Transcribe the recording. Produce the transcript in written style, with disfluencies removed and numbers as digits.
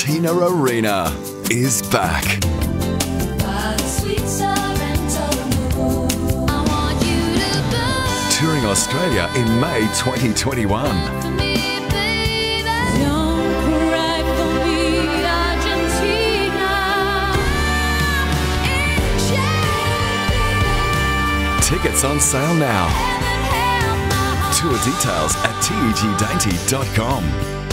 Argentina Arena is back. Touring Australia in May 2021. Tickets on sale now. Tour details at tegdainty.com.